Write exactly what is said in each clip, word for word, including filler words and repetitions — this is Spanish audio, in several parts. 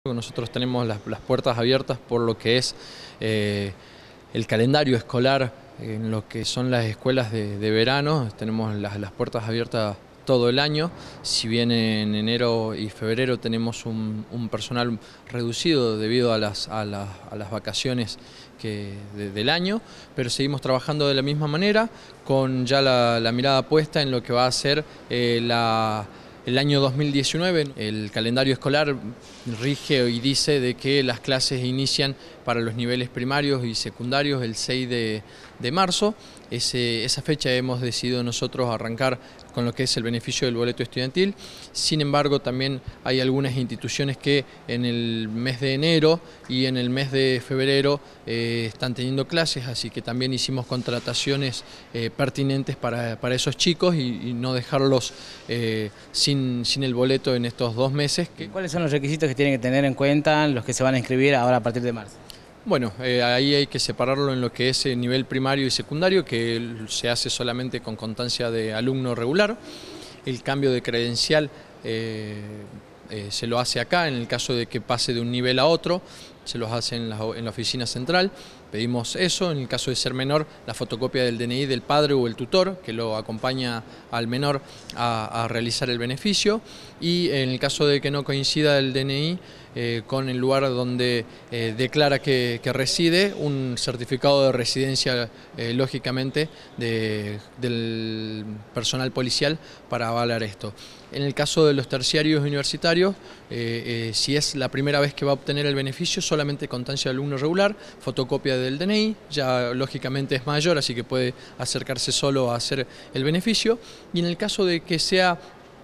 Nosotros tenemos las, las puertas abiertas por lo que es eh, el calendario escolar en lo que son las escuelas de, de verano. Tenemos las, las puertas abiertas todo el año, si bien en enero y febrero tenemos un, un personal reducido debido a las, a las, a las vacaciones que, de, del año, pero seguimos trabajando de la misma manera, con ya la, la mirada puesta en lo que va a ser eh, la... El año dos mil diecinueve, el calendario escolar rige y dice de que las clases inician para los niveles primarios y secundarios el seis de marzo. Ese, esa fecha hemos decidido nosotros arrancar con lo que es el beneficio del boleto estudiantil. Sin embargo, también hay algunas instituciones que en el mes de enero y en el mes de febrero eh, están teniendo clases, así que también hicimos contrataciones eh, pertinentes para, para esos chicos y, y no dejarlos eh, sin, sin el boleto en estos dos meses. ¿Cuáles son los requisitos que tienen que tener en cuenta los que se van a inscribir ahora a partir de marzo? Bueno, eh, ahí hay que separarlo en lo que es el nivel primario y secundario, que se hace solamente con constancia de alumno regular. El cambio de credencial eh, eh, se lo hace acá, en el caso de que pase de un nivel a otro, se los hace en la, en la oficina central. Pedimos eso, en el caso de ser menor, la fotocopia del D N I del padre o el tutor, que lo acompaña al menor a, a realizar el beneficio, y en el caso de que no coincida el D N I eh, con el lugar donde eh, declara que, que reside, un certificado de residencia, eh, lógicamente, de, del personal policial para avalar esto. En el caso de los terciarios universitarios, eh, eh, si es la primera vez que va a obtener el beneficio, solamente constancia de alumno regular, fotocopia del D N I, ya lógicamente es mayor, así que puede acercarse solo a hacer el beneficio. Y en el caso de que sea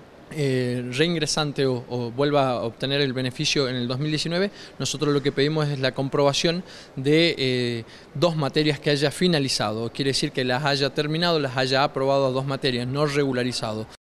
eh, reingresante o, o vuelva a obtener el beneficio en el dos mil diecinueve, nosotros lo que pedimos es la comprobación de eh, dos materias que haya finalizado, quiere decir que las haya terminado, las haya aprobado a dos materias, no regularizado.